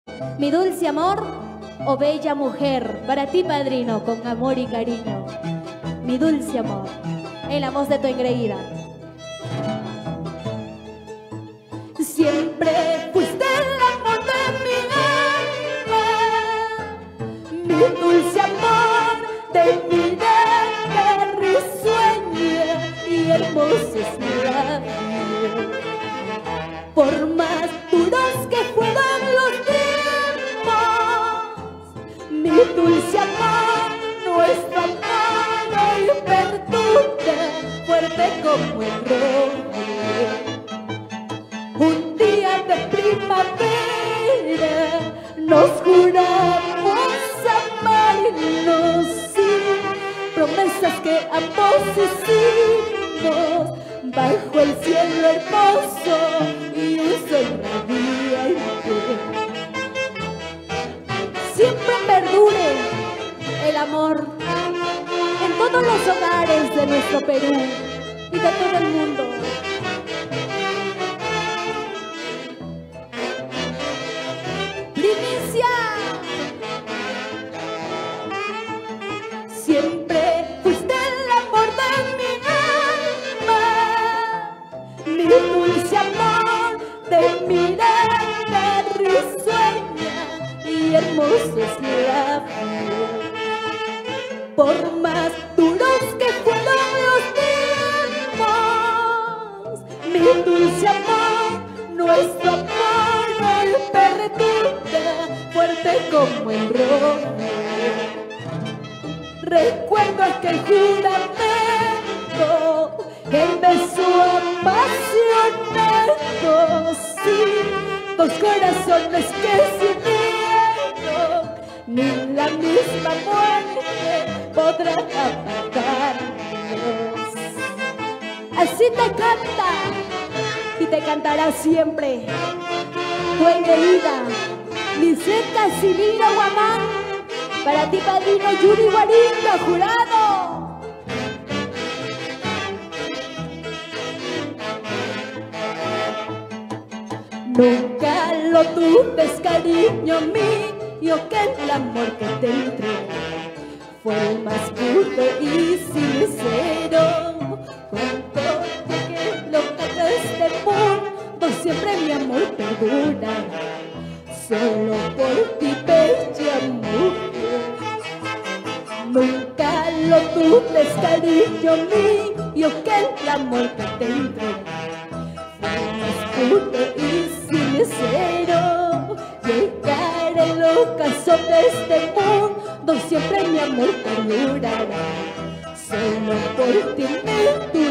Mi dulce amor, oh bella mujer, para ti padrino, con amor y cariño. Mi dulce amor, en la voz de tu engreída. Siempre fuiste el amor de mi alma, mi dulce amor, te miré risueña y hermosa es la vida. Por más duros que fueran los tiempos, mi dulce amor, nuestro amor hoy perdura, fuerte como el roble. Un día de primavera nos juramos amarnos sin promesas que ambos hicimos bajo el cielo hermoso y un sol radiante. Siempre perdure el amor en todos los hogares de nuestro Perú y de todo el mundo. Primicia. Siempre fuiste el amor de mi alma, mi dulce amor, de mirada risueña y hermoso es la vida. Por más duros que fueron los tiempos, mi dulce amor, nuestro amor hoy perdura, fuerte como el roble. Recuerdo aquel juramento, el beso apasionado, sí, dos corazones que se unieron, ni la misma muerte podrá apagarnos. Así te canta y te cantará siempre tu engreída, Lisette Casimiro Guamán. Para ti, padrino Yuri Guarindo, jurado. Nunca lo dudes, cariño mío, que el amor que te entregué fue el más puro y sincero. Cuando llegue loca de este mundo, siempre mi amor perdura, solo por ti, bella mujer. Nunca lo dudes, cariño mío, que el amor que te entregué fue más puro y sincero. Llegar el ocaso de este mundo, siempre mi amor perdurará, solo por ti,